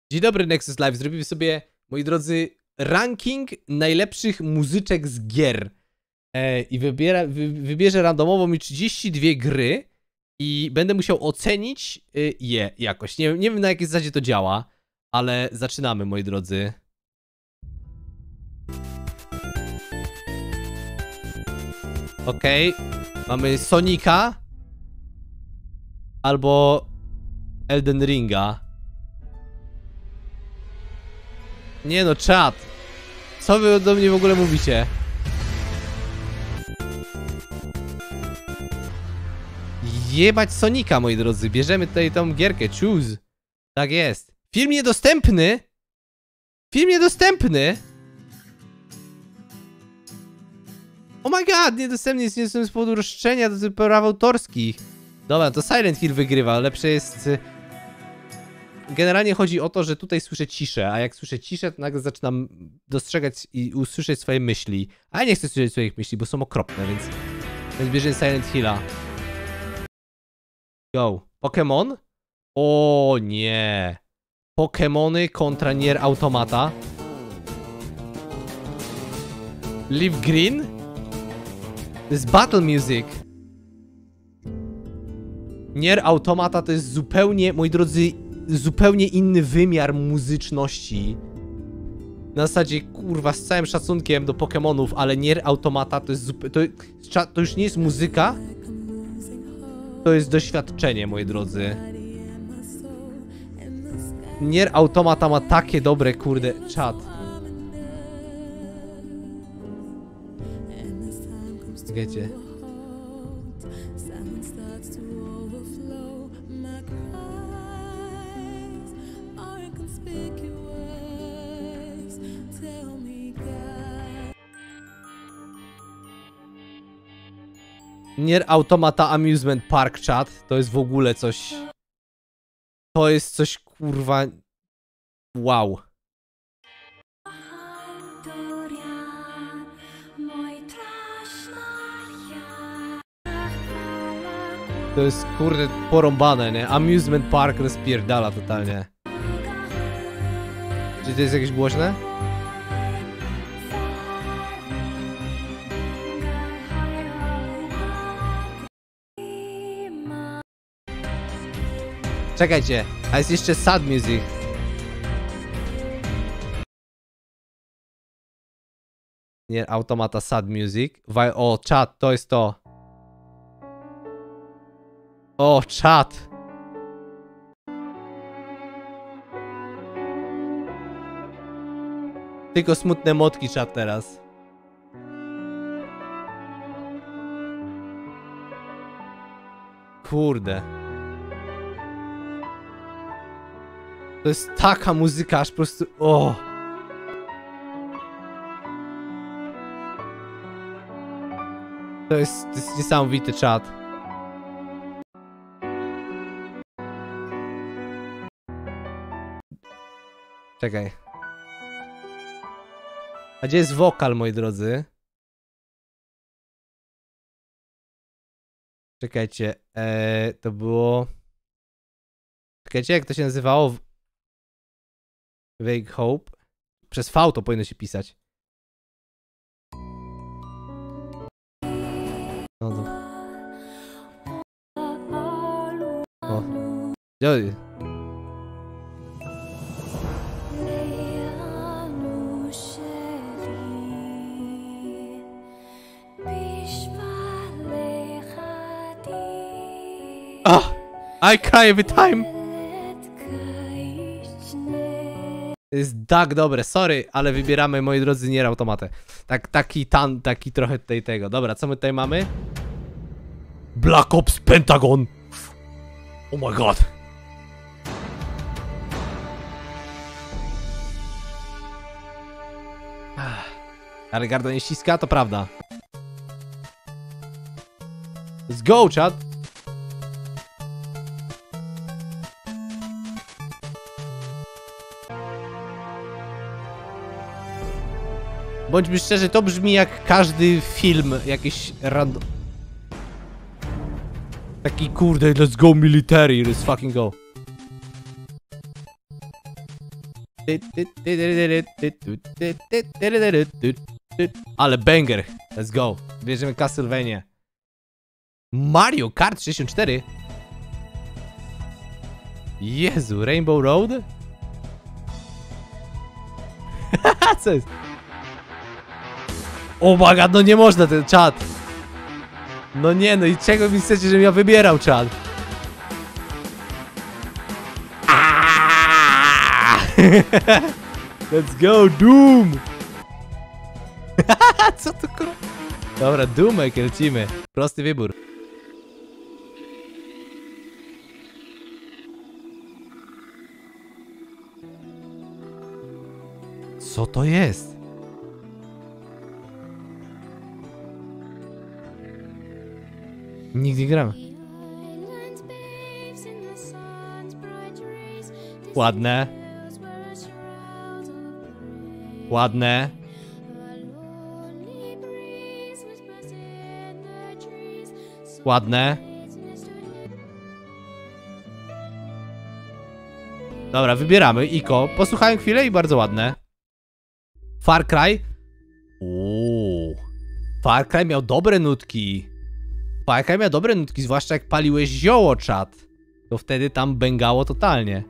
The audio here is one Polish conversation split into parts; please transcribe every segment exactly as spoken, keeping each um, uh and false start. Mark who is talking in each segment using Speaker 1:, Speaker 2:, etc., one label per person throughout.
Speaker 1: Dzień dobry, Nexus Live. Zrobimy sobie, moi drodzy, ranking najlepszych muzyczek z gier. E, I wybiera, wy, wybierze randomowo mi trzydzieści dwie gry i będę musiał ocenić y, je jakoś. Nie, nie wiem, na jakiej zasadzie to działa, ale zaczynamy, moi drodzy. Okej, okay. Mamy Sonika albo Elden Ringa. Nie no, czat. Co wy do mnie w ogóle mówicie? Jebać Sonika, moi drodzy. Bierzemy tutaj tą gierkę. Choose. Tak jest. Film niedostępny. Film niedostępny. Oh my god, niedostępny jest niedostępny z powodu roszczenia do praw autorskich. Dobra, to Silent Hill wygrywa. Lepsze jest... Generalnie chodzi o to, że tutaj słyszę ciszę, a jak słyszę ciszę, to nagle zaczynam dostrzegać i usłyszeć swoje myśli. A ja nie chcę słyszeć swoich myśli, bo są okropne, więc... Więc bierzemy Silent Hilla. Go. Pokémon? O nie. Pokémony kontra Nier Automata. Leaf Green? To jest Battle Music. Nier Automata to jest zupełnie, moi drodzy, zupełnie inny wymiar muzyczności. Na zasadzie, kurwa, z całym szacunkiem do Pokémonów, ale Nier Automata to jest zupełnie... To, to już nie jest muzyka. To jest doświadczenie, moi drodzy. Nier Automata ma takie dobre, kurde, czat. Wiecie. Nier Automata Amusement Park, chat. To jest w ogóle coś... To jest coś, kurwa... Wow. To jest, kurde, porąbane, nie? Amusement Park rozpierdala totalnie. Czy to jest jakieś głośne? Czekajcie, a jest jeszcze sad music. Nie, Automata sad music. O, czat, to jest to. O, czat. Tylko smutne motki, czat, teraz. Kurde. To jest taka muzyka, aż po prostu... O! To jest, to jest niesamowity czat. Czekaj. A gdzie jest wokal, moi drodzy? Czekajcie. Eee, to było... Czekajcie, jak to się nazywało? Wake Hope. Przez V to powinno się pisać. No to... O. Oj. Ah! I cry every time! Jest tak dobre, sorry, ale wybieramy, moi drodzy, Nier Automatę. Tak, taki tan, taki trochę tutaj tego. Dobra, co my tutaj mamy? Black Ops Pentagon! Oh my god! Ale garda nie ściska, to prawda. Let's go, chat! Bądźmy szczerzy, to brzmi jak każdy film, jakiś random... Taki kurde, let's go military, let's fucking go. Ale banger. Let's go. Bierzemy Castlevania. Mario Kart sześćdziesiąt cztery. Jezu, Rainbow Road? Co jest? O my god, no nie można ten czat. No nie, no i czego mi chcecie, żebym ja wybierał czat? Let's go, Doom! Co to kurwa? Dobra, Doomek, lecimy. Prosty wybór. Co to jest? Nigdy nie gram. Ładne. Ładne. Ładne. Dobra, wybieramy. Iko. Posłuchałem chwilę i bardzo ładne. Far Cry. Uuu. Far Cry miał dobre nutki. Far Cry miał dobre nutki, zwłaszcza jak paliłeś zioło, czat. To wtedy tam bęgało totalnie.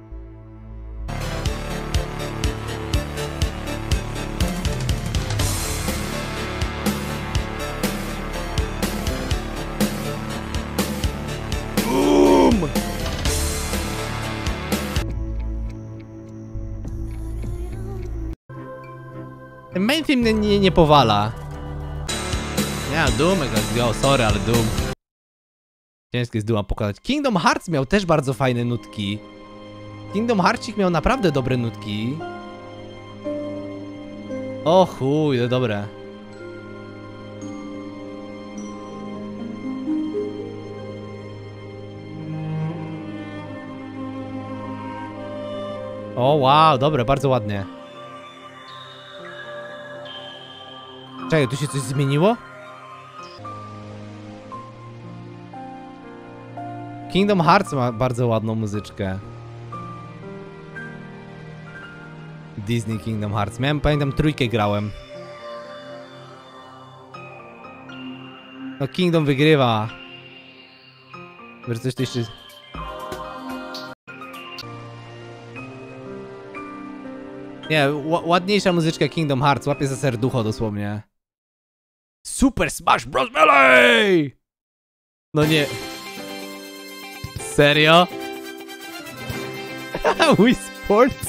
Speaker 1: Boom! Ten main team nie, nie, nie powala. Ja, Doom, let's go, sorry, ale Doom. Ciężko jest Dooma pokonać. Kingdom Hearts miał też bardzo fajne nutki. Kingdom Heartsik miał naprawdę dobre nutki. O chuj, no dobre. O wow, dobre, bardzo ładnie. Czekaj, tu się coś zmieniło? Kingdom Hearts ma bardzo ładną muzyczkę. Disney Kingdom Hearts. Miałem, pamiętam, trójkę grałem. No Kingdom wygrywa. Może coś tu jeszcze... Nie, ładniejsza muzyczka Kingdom Hearts. Łapie za serducho dosłownie. Super Smash Bros. Melee! No nie... Serio? Wii Sports?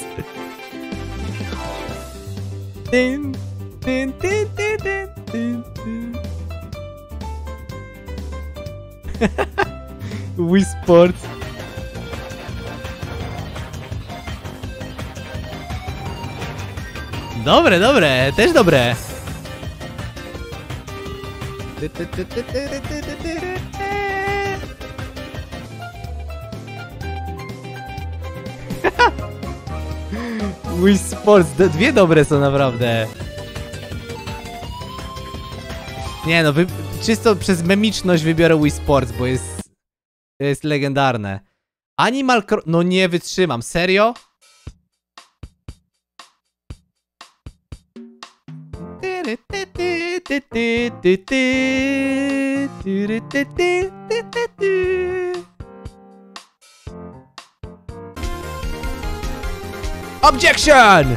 Speaker 1: Dyn, dyn, dyn, dyn, dyn, dyn. Wii Sports. Dobre, dobre, też dobre. Wii Sports, dwie dobre są naprawdę. Nie no, wy... czysto przez memiczność wybiorę Wii Sports, bo jest... To jest legendarne. Animal Cro... No nie wytrzymam, serio? Objection!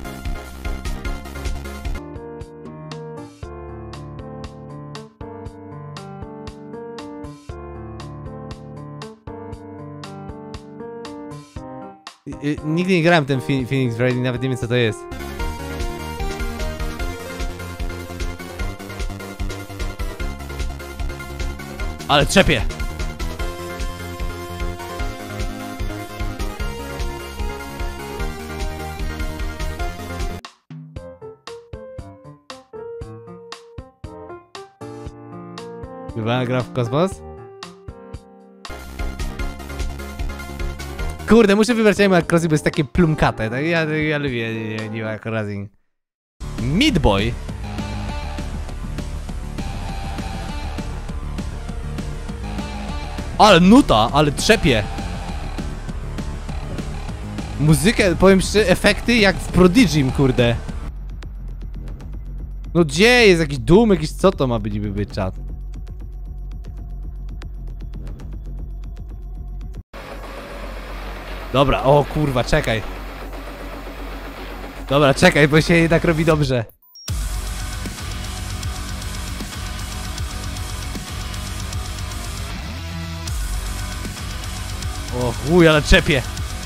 Speaker 1: Nigdy nie grałem w ten Phoenix Wright, nawet nie wiem co to jest. Ale trzepie! Chyba gra w kosmos? Kurde, muszę wybrać Animal Crossing, bo jest takie plumkate. Tak? Ja, ja lubię Animal Crossing. Meat Boy. Ale nuta, ale trzepie. Muzykę, powiem szczerze, efekty jak w Prodigim, kurde. No gdzie jest jakiś Doom, jakiś co to ma być niby być, czat? Dobra, o kurwa, czekaj. Dobra, czekaj, bo się jednak robi dobrze. O chuj, ale czepię.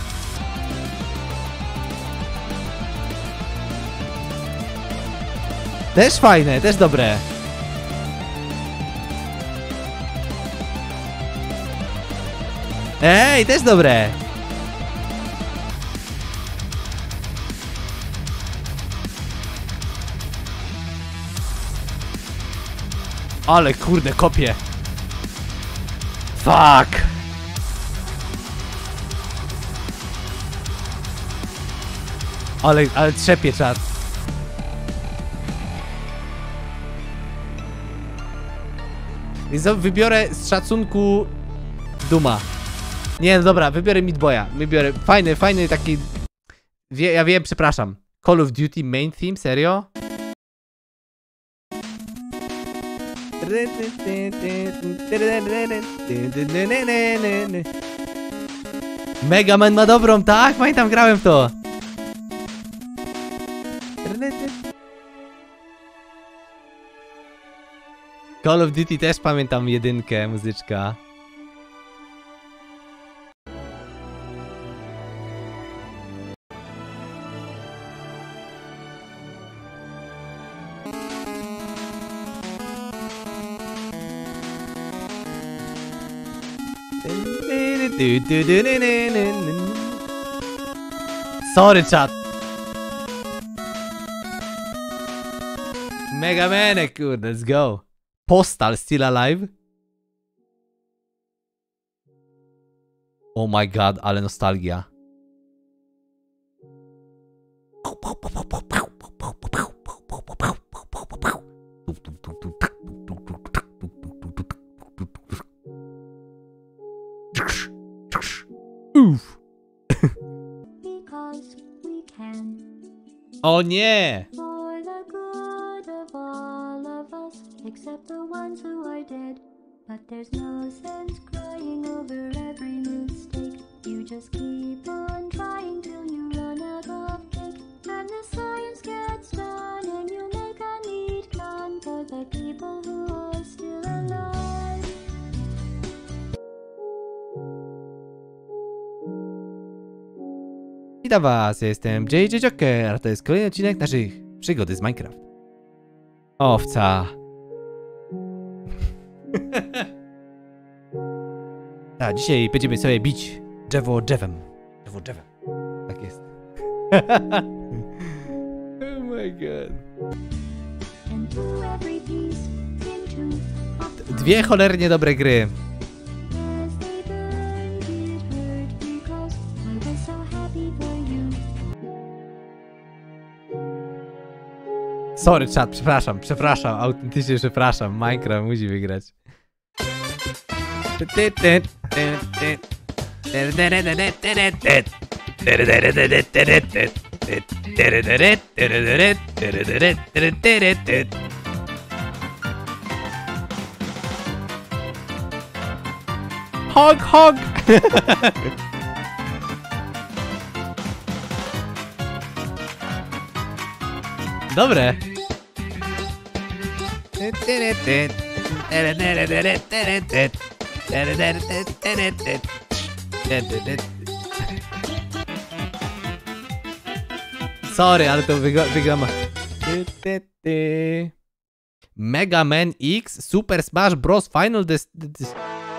Speaker 1: Też fajne, też dobre. Ej, też dobre. Ale kurde, kopię. Fuck. Ale, ale trzepie czat. Więc wybiorę z szacunku Duma. Nie, no dobra, wybiorę Meat Boya. Wybiorę fajny, fajny taki... Wie, ja wiem, przepraszam. Call of Duty main theme, serio? Mega Man ma dobrą, tak? Pamiętam, grałem w to. Call of Duty też pamiętam jedynkę, muzyczka. Sorry, chat. Mega Man, kurde, let's go. Postal still alive? Oh my god, ale nostalgia. Uff. O nie! Except the ones who are dead. But there's no sense crying over every mistake. You just keep on trying till you run out of cake. And the science gets done and you make a neat gun for the people who are still alive. Witam was, ja jestem J J Joker, a to jest kolejny odcinek naszych przygody z Minecraft. Owca. A dzisiaj będziemy sobie bić drzewo drzewem. Drzewo drzewem. Tak jest. Oh my god. Dwie cholernie dobre gry. Sorry chat, przepraszam, przepraszam, autentycznie przepraszam. Minecraft musi wygrać. Hog, hog! Dobre. Sorry, ale to wygląda. Mega Man X Super Smash Bros. Final Des... des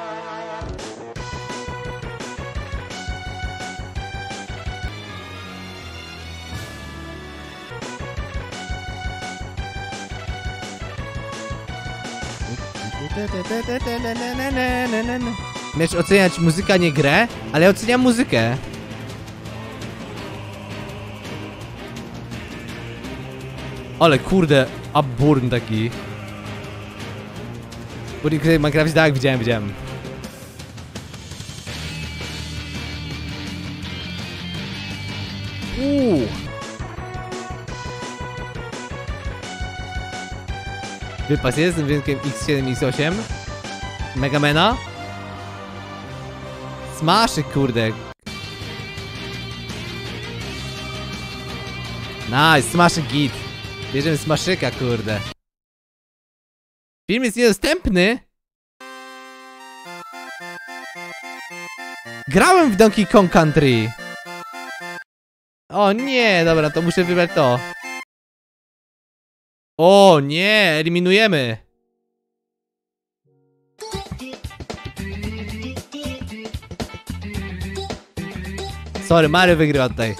Speaker 1: Miesz oceniać muzykę, nie grę, ale ja oceniam muzykę. Ale kurde, Upburn taki. Minecraft, tak, widziałem, widziałem. Uuu. Wypas jest z dźwiękiem X siedem, X osiem. Megamena. Smaszyk, kurde. Nice, smaszyk git. Bierzemy smaszyka, kurde. Film jest niedostępny. Grałem w Donkey Kong Country. O nie, dobra, to muszę wybrać to. O nie, eliminujemy. Sorry, Mario wygrywa tutaj.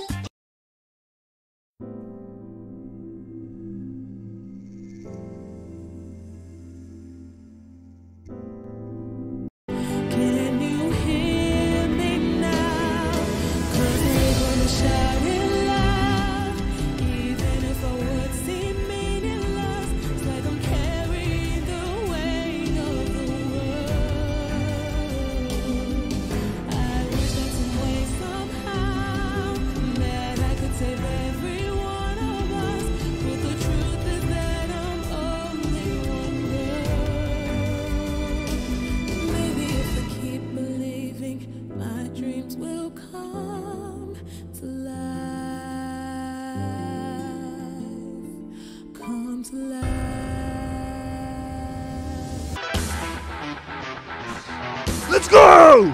Speaker 2: Let's go!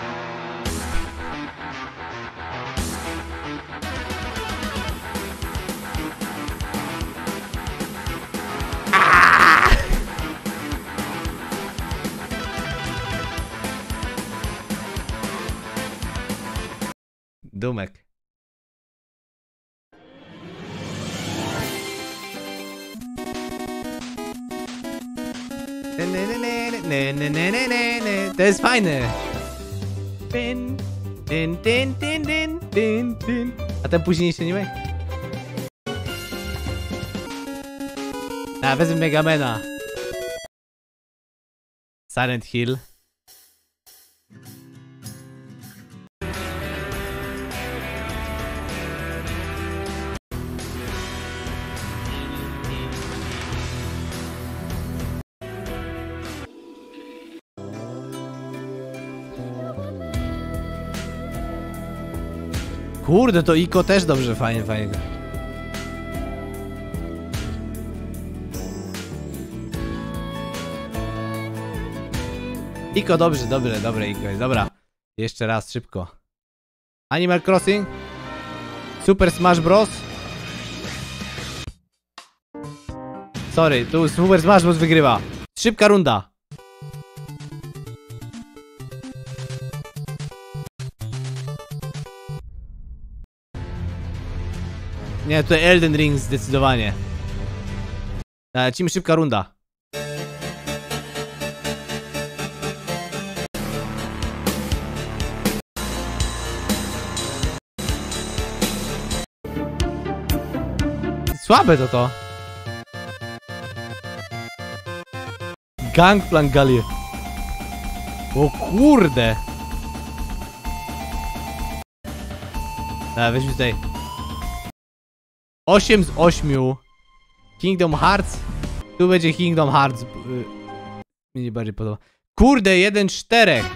Speaker 1: Dumek. To jest fajne. Din, din, din, din, din, din, din. A ten później się nie ma? A, wezmę Megamena. Silent Hill. Kurde, to Iko też dobrze, fajnie, fajnie. Iko, dobrze, dobre, dobre Iko jest, dobra. Jeszcze raz, szybko. Animal Crossing. Super Smash Bros. Sorry, tu Super Smash Bros wygrywa. Szybka runda. Nie, tutaj Elden Ring zdecydowanie. Lecimy, szybka runda. Słabe to to. Gangplank Galie. O kurde. Dobra, weźmy tutaj. osiem z ośmiu. Kingdom Hearts. Tu będzie Kingdom Hearts. Mi nie bardziej podoba. Kurde, jeden czterech.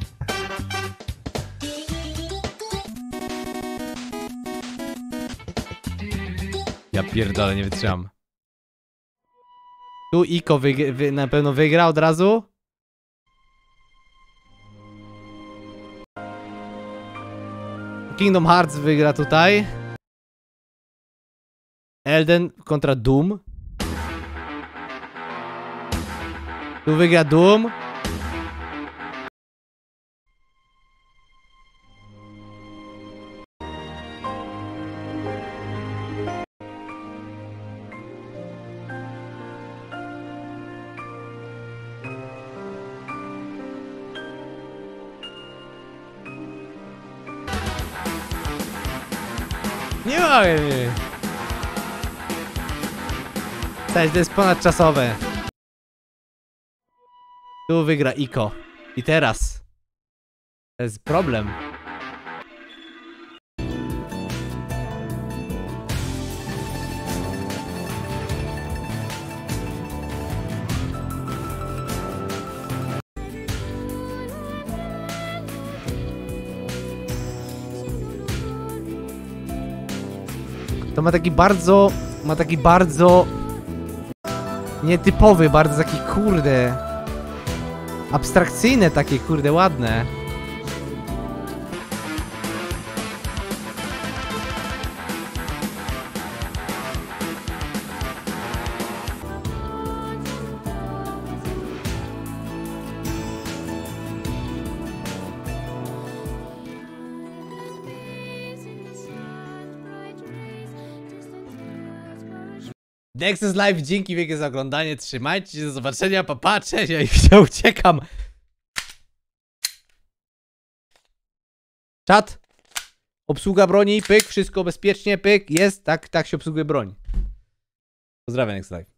Speaker 1: Ja pierdolę, nie wytrzymam. Tu Iko wy, wy, na pewno wygra od razu. Kingdom Hearts wygra tutaj. Elden kontra Doom. Tu wygra Doom. Nie mogę. To jest ponadczasowe. Tu wygra Iko. I teraz. To jest problem. To ma taki bardzo, ma taki bardzo nietypowy, bardzo taki kurde, abstrakcyjne takie kurde, ładne. Nexus Live, dzięki wielkie za oglądanie, trzymajcie się, do zobaczenia, pa, pa, cześć, ja się uciekam. Czat, obsługa broni, pyk, wszystko bezpiecznie, pyk, jest, tak, tak się obsługuje broń. Pozdrawiam, Nexus Live.